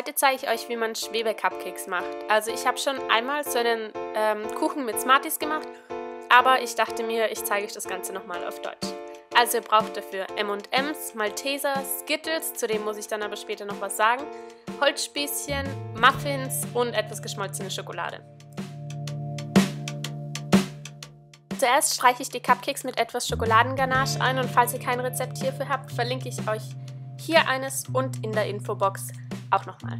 Heute zeige ich euch, wie man Schwebe-Cupcakes macht. Also ich habe schon einmal so einen Kuchen mit Smarties gemacht, aber ich dachte mir, ich zeige euch das Ganze nochmal auf Deutsch. Also ihr braucht dafür M&M's, Malteser, Skittles, zu dem muss ich dann aber später noch was sagen, Holzspießchen, Muffins und etwas geschmolzene Schokolade. Zuerst streiche ich die Cupcakes mit etwas Schokoladenganache ein und falls ihr kein Rezept hierfür habt, verlinke ich euch hier eines und in der Infobox auch nochmal.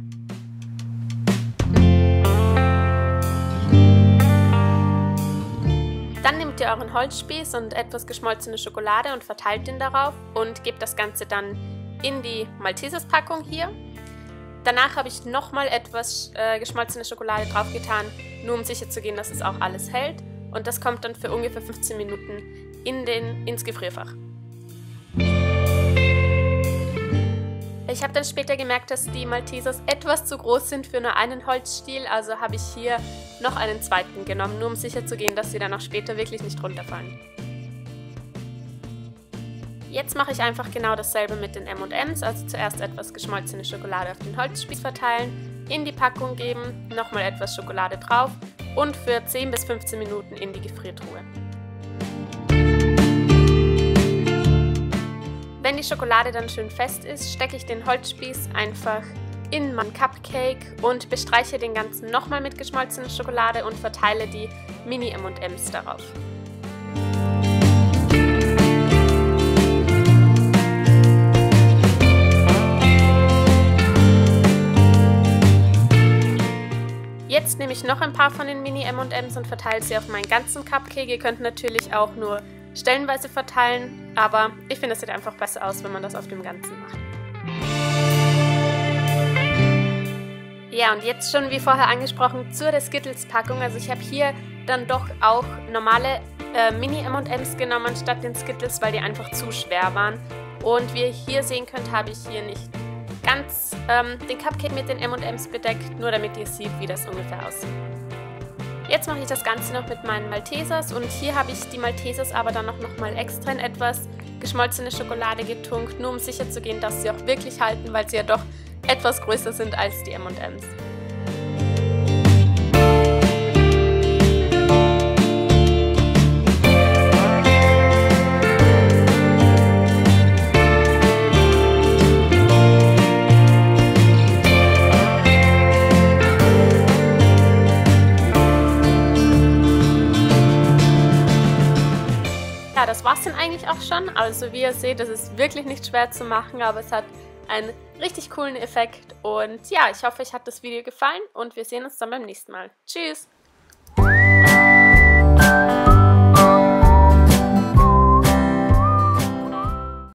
Dann nehmt ihr euren Holzspieß und etwas geschmolzene Schokolade und verteilt ihn darauf und gebt das Ganze dann in die Maltesers-Packung hier. Danach habe ich nochmal etwas geschmolzene Schokolade drauf getan, nur um sicher zu gehen, dass es auch alles hält. Und das kommt dann für ungefähr 15 Minuten ins Gefrierfach. Ich habe dann später gemerkt, dass die Maltesers etwas zu groß sind für nur einen Holzstiel, also habe ich hier noch einen zweiten genommen, nur um sicher zu gehen, dass sie dann auch später wirklich nicht runterfallen. Jetzt mache ich einfach genau dasselbe mit den M&M's, also zuerst etwas geschmolzene Schokolade auf den Holzspieß verteilen, in die Packung geben, nochmal etwas Schokolade drauf und für 10 bis 15 Minuten in die Gefriertruhe. Wenn die Schokolade dann schön fest ist, stecke ich den Holzspieß einfach in mein Cupcake und bestreiche den Ganzen nochmal mit geschmolzener Schokolade und verteile die Mini M&M's darauf. Jetzt nehme ich noch ein paar von den Mini M&M's und verteile sie auf meinen ganzen Cupcake. Ihr könnt natürlich auch nur stellenweise verteilen, aber ich finde, es sieht einfach besser aus, wenn man das auf dem Ganzen macht. Ja, und jetzt schon wie vorher angesprochen zur der Skittles-Packung. Also ich habe hier dann doch auch normale Mini M&M's genommen statt den Skittles, weil die einfach zu schwer waren. Und wie ihr hier sehen könnt, habe ich hier nicht ganz den Cupcake mit den M&M's bedeckt, nur damit ihr seht, wie das ungefähr aussieht. Jetzt mache ich das Ganze noch mit meinen Maltesers und hier habe ich die Maltesers aber dann nochmal extra in etwas geschmolzene Schokolade getunkt, nur um sicher zu gehen, dass sie auch wirklich halten, weil sie ja doch etwas größer sind als die M&M's. Ja, das war's dann eigentlich auch schon. Also wie ihr seht, das ist wirklich nicht schwer zu machen, aber es hat einen richtig coolen Effekt. Und ja, ich hoffe, euch hat das Video gefallen und wir sehen uns dann beim nächsten Mal. Tschüss!